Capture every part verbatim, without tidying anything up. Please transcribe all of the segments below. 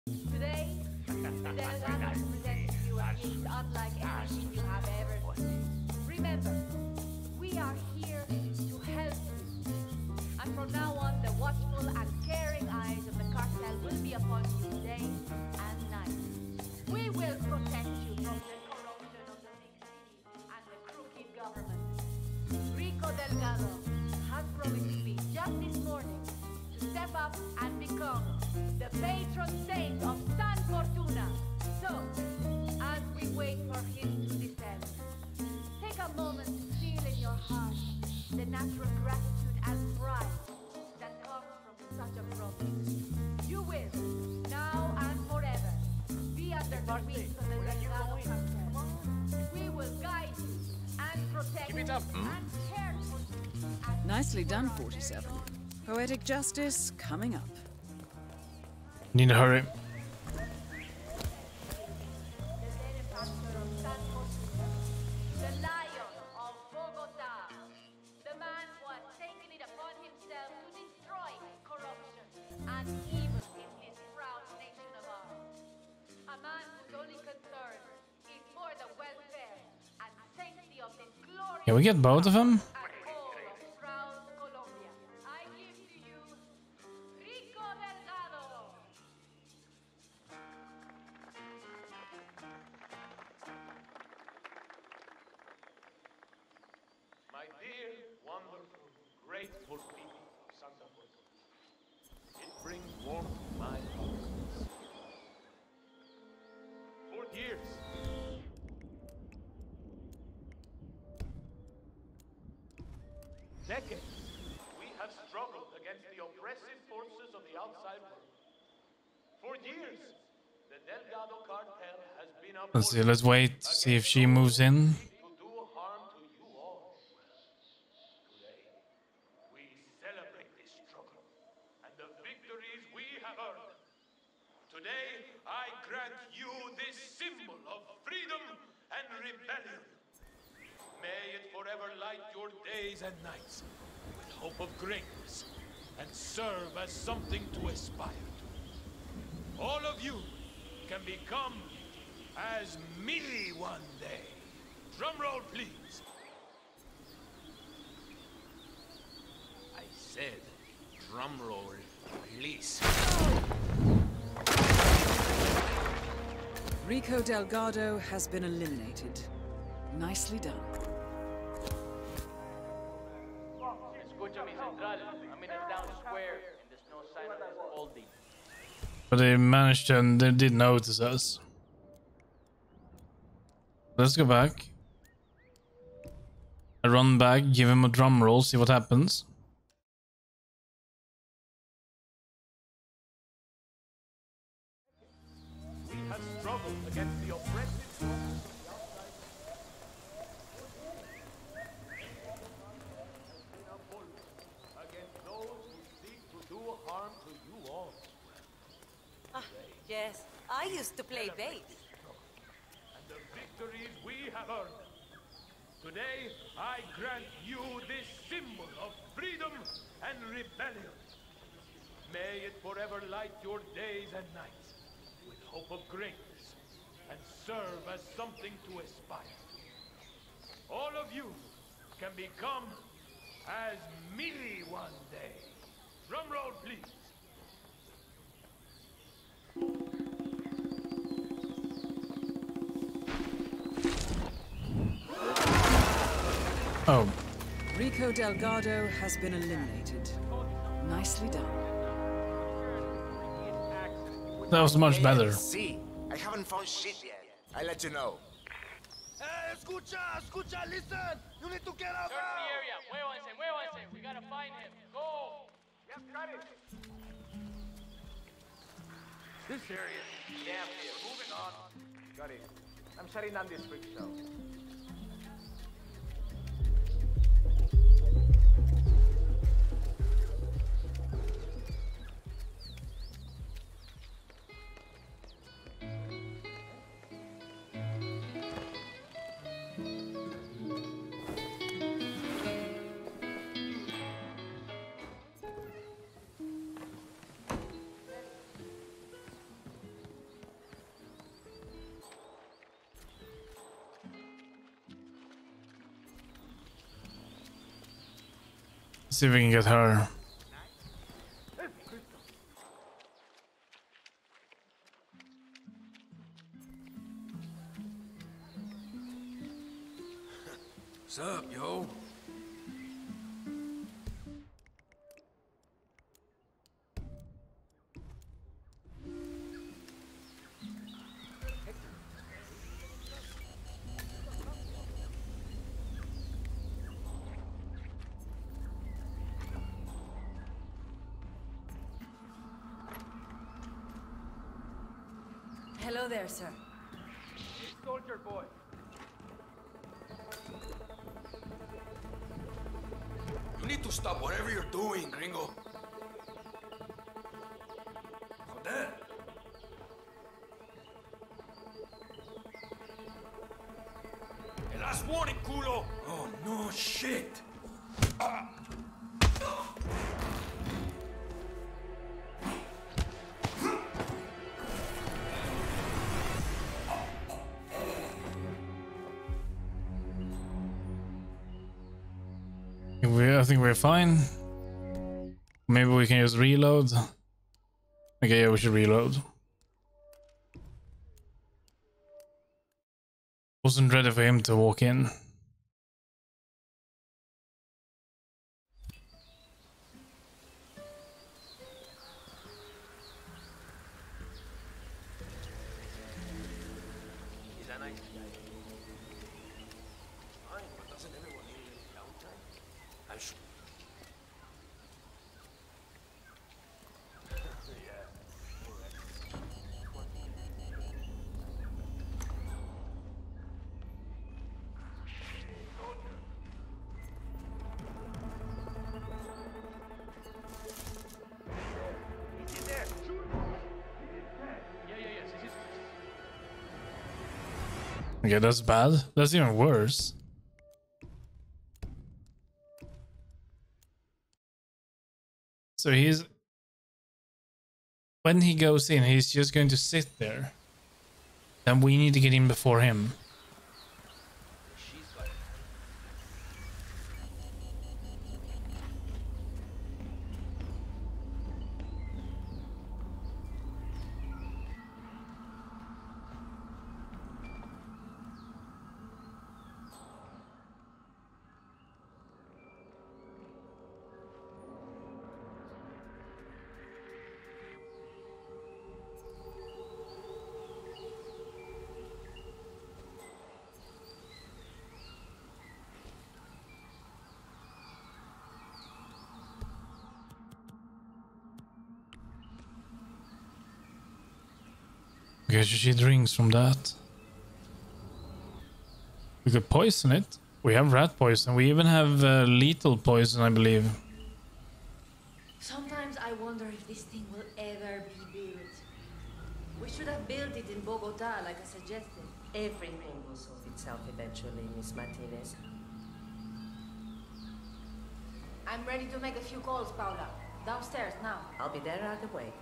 Today, the Delgado presents you a feast unlike anything you have ever seen. Remember, we are here to help you. And from now on, the watchful and caring eyes of the cartel will be upon you day and night. We will protect you from the corruption of the big city and the crooked government. Rico Delgado has promised me just this morning to step up and become the patron saint of San Fortuna. So, as we wait for him to descend, take a moment to feel in your heart the natural gratitude and pride that comes from such a promise. You will, now and forever, be under the wings of the Delgado cartel. We will guide you and protect Keep it up. you and care for you. as Nicely done, we forty-seven. Poetic justice coming up. Need to hurry. the benefactor of San Fortuna, the lion of Bogota, the man who has taken it upon himself to destroy corruption and evil in his proud nation of ours. A man whose only concern is for the welfare and safety of this glorious Can we get both of them? and all of proud Colombia. I give to you Rico Delgado. My dear, wonderful, grateful people of Santa Fortuna. It brings warmth to my heart. For years, decades, we have struggled against the oppressive forces of the outside world. For years, the Delgado cartel has been up Let's see. Let's wait. See if she moves in. to do harm to you all. Today, we celebrate this struggle and the victories we have earned. Today, I grant you this symbol of freedom and rebellion. May it forever light your days and nights with hope of greatness and serve as something to aspire to. All of you can become as me one day. Drum roll, please. I said drum roll, please. Rico Delgado has been eliminated. Nicely done. Escúchame, Central. I'm in a town square, and there's no sign of this oldie. But they managed to, and they did notice us. Let's go back. I run back, give him a drum roll, see what happens. We have struggled against the oppressive forces of the outside world. Against those who seek to do harm to you all. Ah, yes, I used to play bass. And the victories we have earned. Today, I grant you this symbol of freedom and rebellion. May it forever light your days and nights with hope of greatness and serve as something to aspire to. All of you can become as me one day. Drum roll, please. Oh, Rico Delgado has been eliminated. Nicely done. that was much better. See, I haven't found shit yet. I'll let you know. Hey, escucha, escucha, listen! You need to get out Search the area. Muévanse, muévanse. We gotta find him. Go! Yes, got it. This area. Damn here. Moving on. Got it. I'm shutting down this freak show. See if we can get her. What's up, yo? Hello there, sir. Soldier boy. You need to stop whatever you're doing, gringo. Joder. The last warning, culo! Oh, no shit! Ah. We, I think we're fine. Maybe we can just reload. Okay, yeah, we should reload. Wasn't ready for him to walk in. He's a nice guy. Fine, but doesn't everyone need a little downtime? I'm sure. Okay, that's bad. That's even worse. So he's... When he goes in, he's just going to sit there. Then we need to get in before him. Okay, so she drinks from that. We could poison it. We have rat poison. We even have uh, lethal poison, I believe. Sometimes I wonder if this thing will ever be built. We should have built it in Bogota, like I suggested. Everything will solve itself eventually, Miss Martinez. I'm ready to make a few calls, Paula. Downstairs now. I'll be there right away.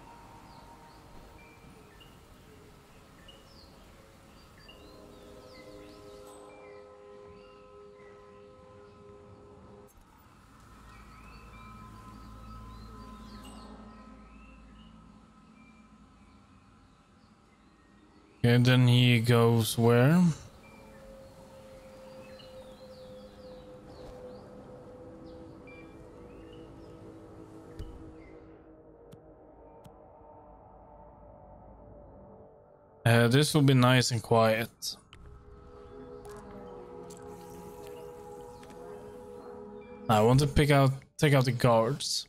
Okay, then he goes where? Uh, this will be nice and quiet. I want to pick out, take out the guards.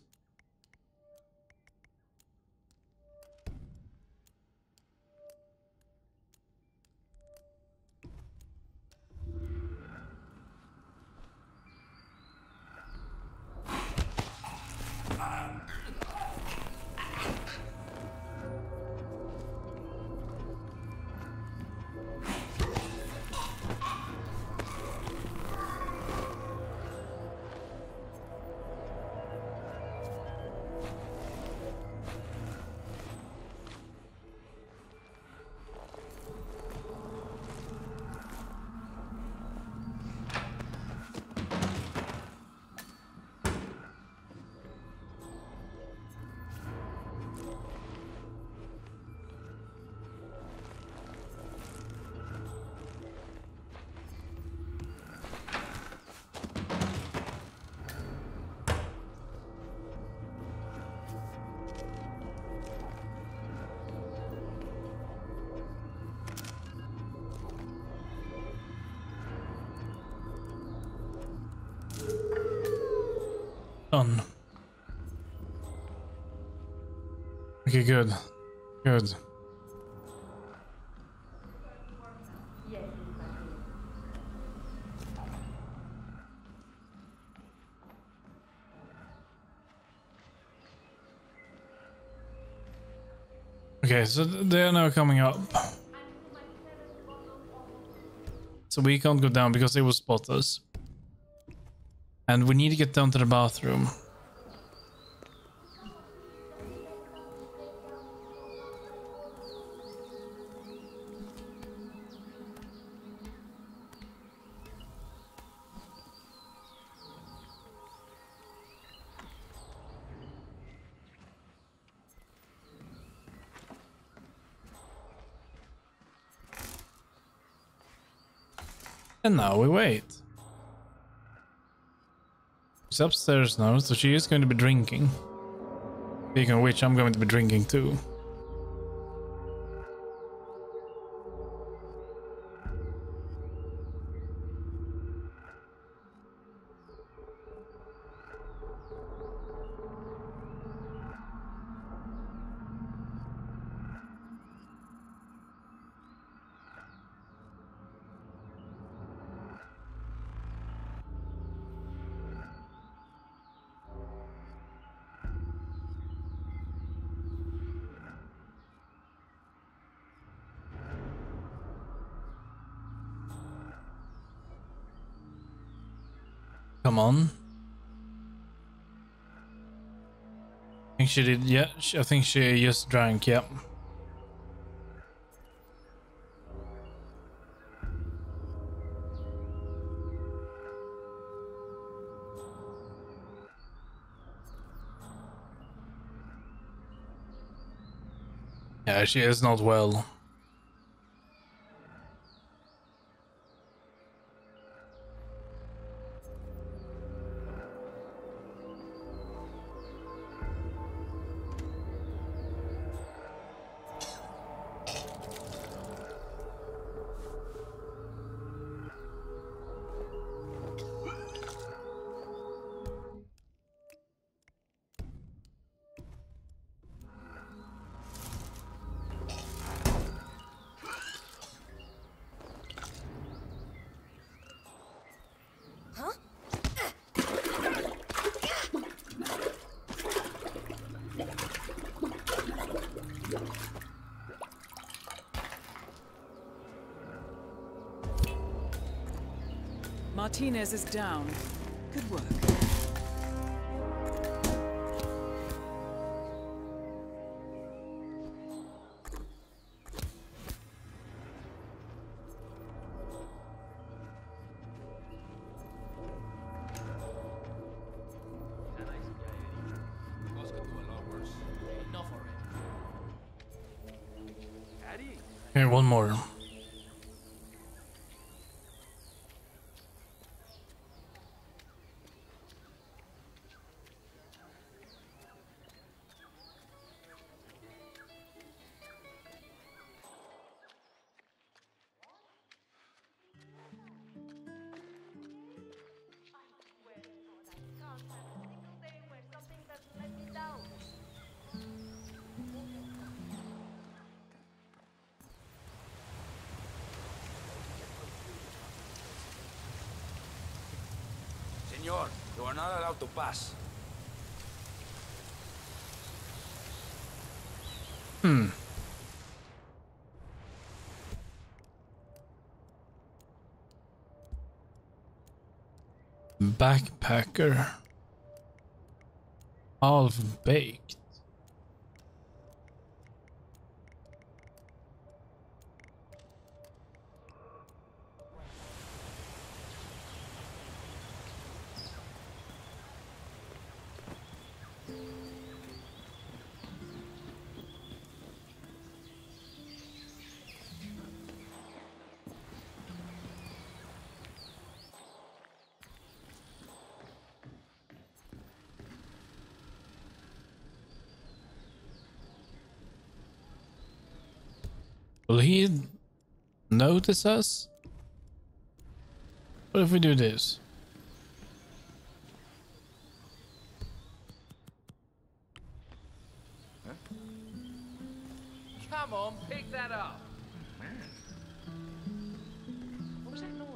Done. Okay, good. Good. Okay, so they're now coming up. So we can't go down because they will spot us. And we need to get down to the bathroom. And now we wait. She's upstairs now, so she is going to be drinking. Speaking of which, I'm going to be drinking too. Come on. I think she did, yeah, she, I think she just drank, yeah. Yeah, she is not well. Martinez is down. Good work. Okay, one more. Senor, you are not allowed to pass. Hmm. Backpacker. Half baked. Will he notice us? What if we do this? pick that up. What was that noise?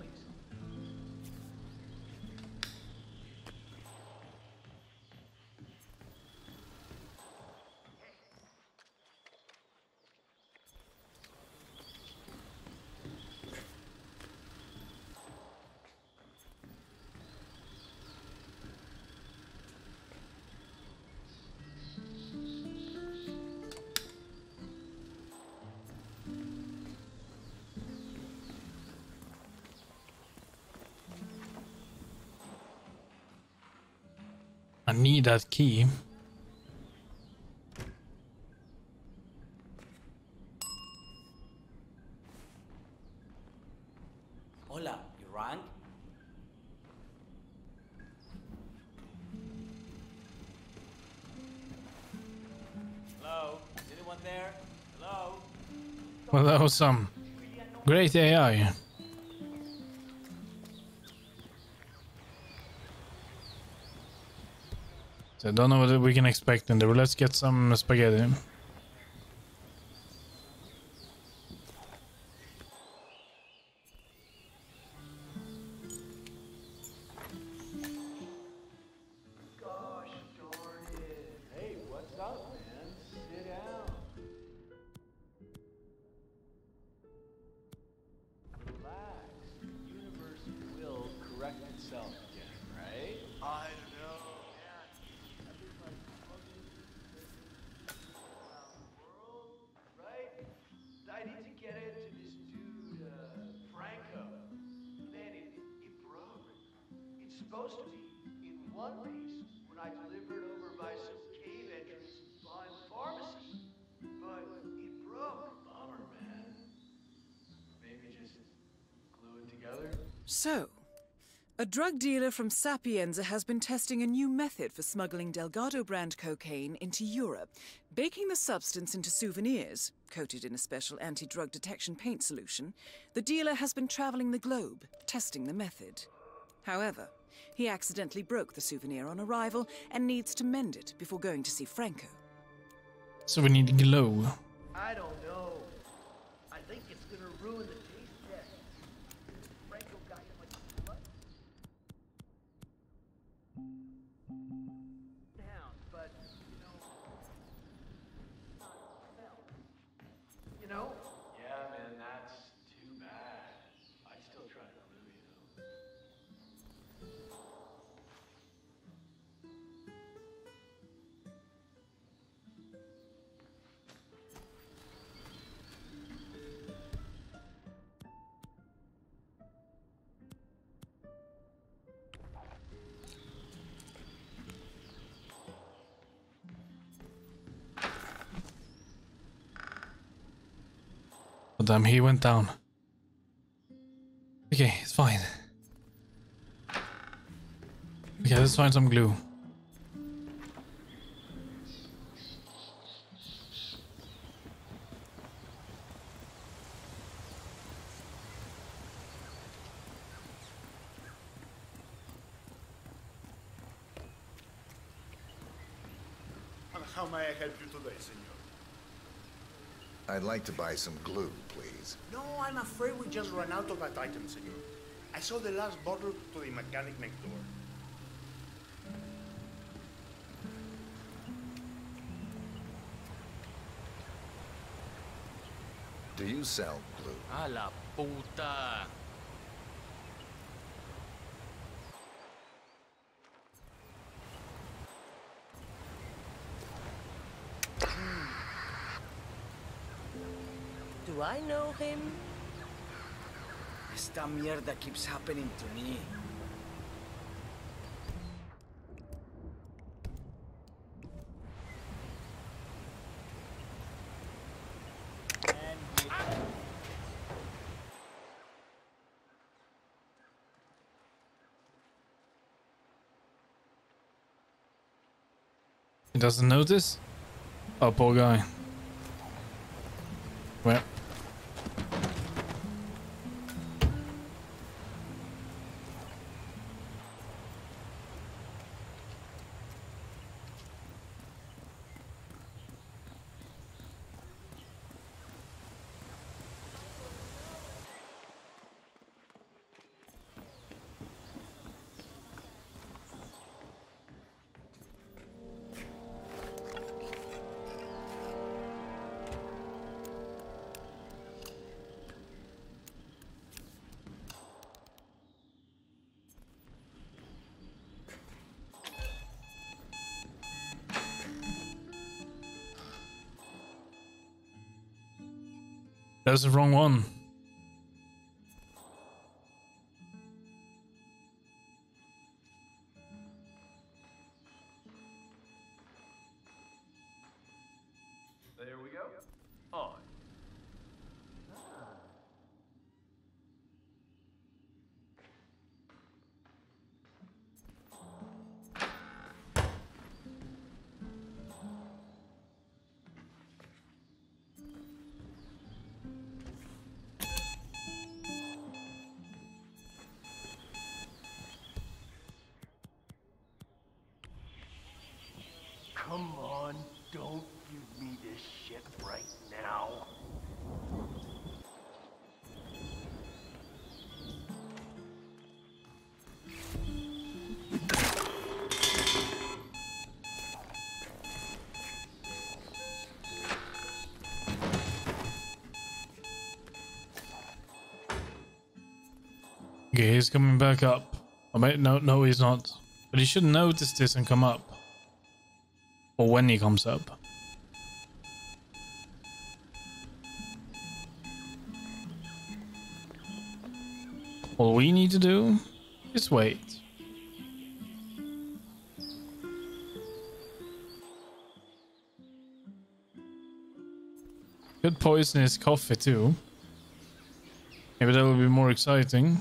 I need that key. Hola, you rang? Hello? Is anyone there? Hello? Well, that was some great A I. So I don't know what we can expect in there. Let's get some spaghetti. Gosh darn it. Hey, what's up, man? Sit down. Relax. The universe will correct itself again, right? I don't know. Right? I need to get it to this dude, uh, Franco. Man, it, it broke. It's supposed to be in one piece when I delivered over by some cave entrance behind the pharmacy. But it broke. Bummer, man. Maybe just glue it together? So, a drug dealer from Sapienza has been testing a new method for smuggling Delgado brand cocaine into Europe, baking the substance into souvenirs, coated in a special anti-drug detection paint solution. The dealer has been traveling the globe, testing the method. However, he accidentally broke the souvenir on arrival and needs to mend it before going to see Franco. So we need glow. I don't know. I think it's gonna ruin the taste test. Franco got him like what? Down, but you know, you know. Yeah, man, that's too bad. I'd still try to remove you, though. Oh, damn, he went down. Okay, it's fine. Okay, let's find some glue. And how may I help you today, senor? I'd like to buy some glue, please. No, I'm afraid we just ran out of that item, senor. I saw the last bottle to the mechanic next door. Do you sell glue? A la puta. Do I know him? Esta mierda keeps happening to me. He doesn't notice? Oh, poor guy. Where? That was the wrong one. There we go. On. Come on, don't give me this shit right now. Okay, he's coming back up. I might no no he's not. But he should notice this and come up. Or when he comes up. All we need to do is wait. Could poison his coffee too. Maybe that would be more exciting.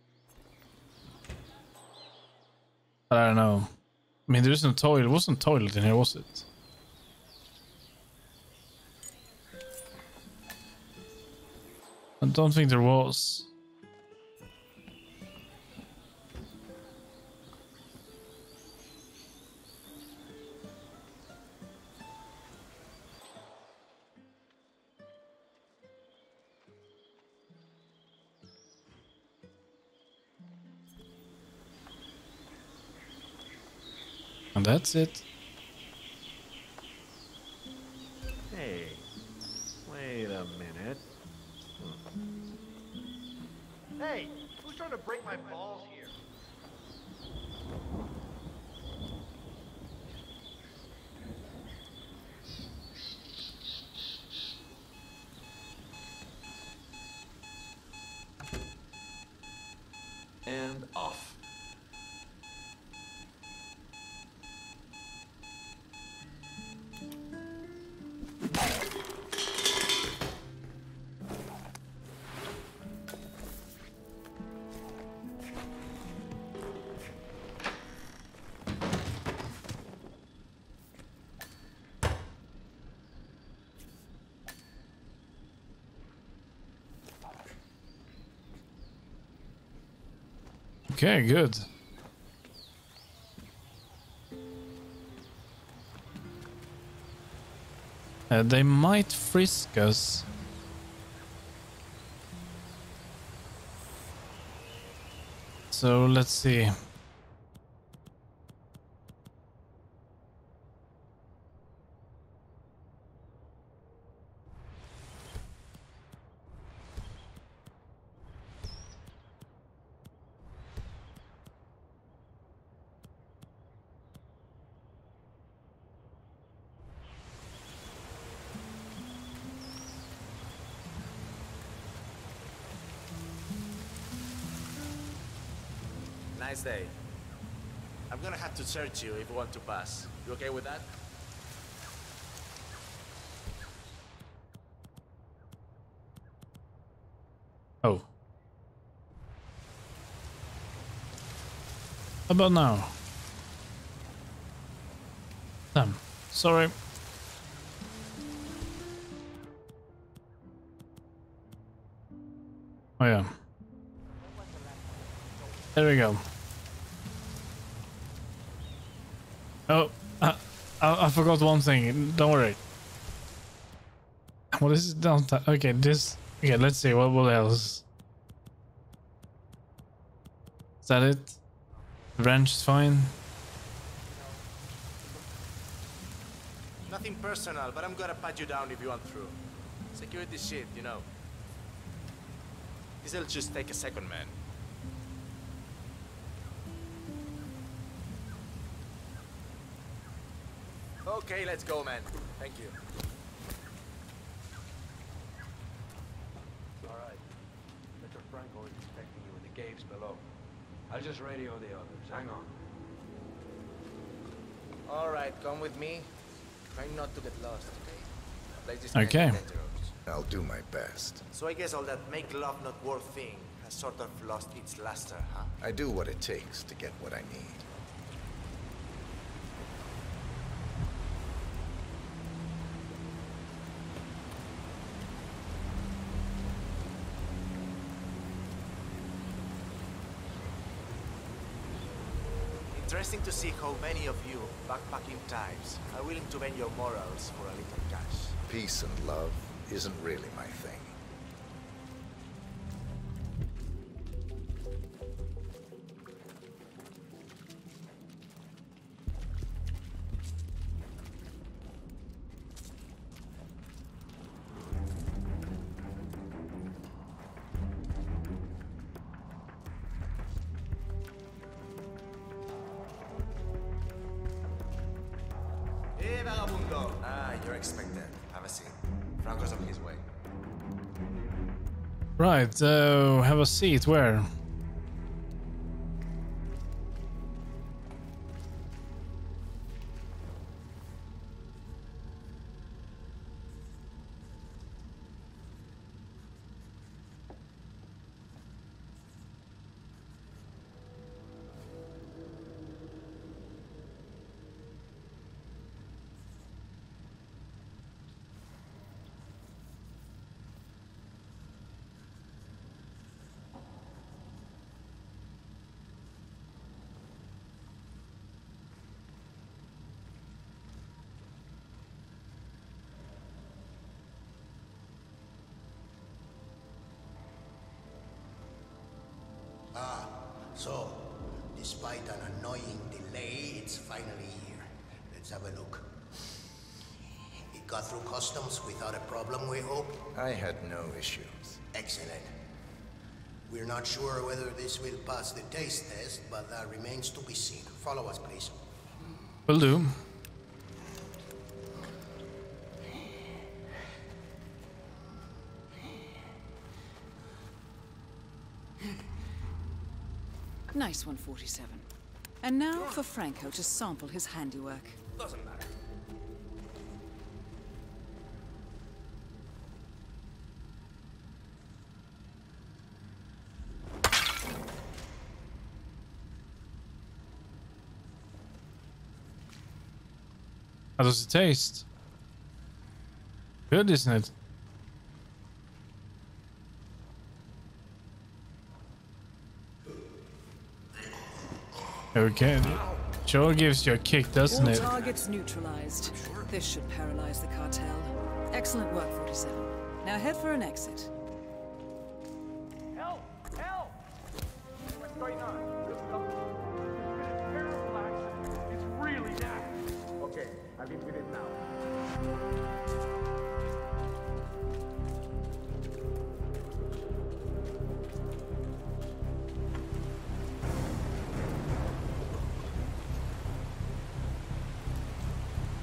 But I don't know. I mean, there is no toilet. It wasn't a toilet in here, was it? I don't think there was. And that's it. Hey, wait a minute. Hey, who's trying to break my balls here? And off. Okay, good. Uh, they might frisk us. So let's see. Nice day. I'm gonna have to search you if you want to pass. You okay with that? Oh. How about now? Damn. Sorry. Oh yeah. There we go. Oh, I, I, I forgot one thing. Don't worry. What is it? Don't. Okay, this. Okay, let's see. What, what else? Is that it? The wrench is fine. Nothing personal, but I'm gonna pat you down if you want through. Security shit, you know. This'll just take a second, man. Okay, let's go, man. Thank you. Franco is expecting you in the caves below. I'll just radio the others. Hang on. All right, come with me. Try not to get lost, okay? The place is Okay. kinda dangerous. I'll do my best. So I guess all that make love not worth thing has sort of lost its luster, huh? I do what it takes to get what I need. Interesting to see how many of you, backpacking types, are willing to bend your morals for a little cash. Peace and love isn't really my thing. Hey, vagabundo! Ah, you're expected. Have a seat. Franco's on his way. Right, so have a seat. Where? Ah, so, despite an annoying delay, it's finally here. Let's have a look. It got through customs without a problem, we hope? I had no issues. Excellent. We're not sure whether this will pass the taste test, but that remains to be seen. Follow us, please. Will do. Nice one, forty-seven. And now for Franco to sample his handiwork. Doesn't matter. How does it taste? Good, isn't it? Okay. Sure gives you a kick, doesn't All it? targets neutralized. This should paralyze the cartel. Excellent work, forty-seven. Now head for an exit. Help! Help! What's going on? Terrible accident. It's really nasty. Okay, I'll deal with it now.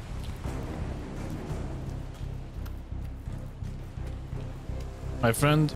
My friend,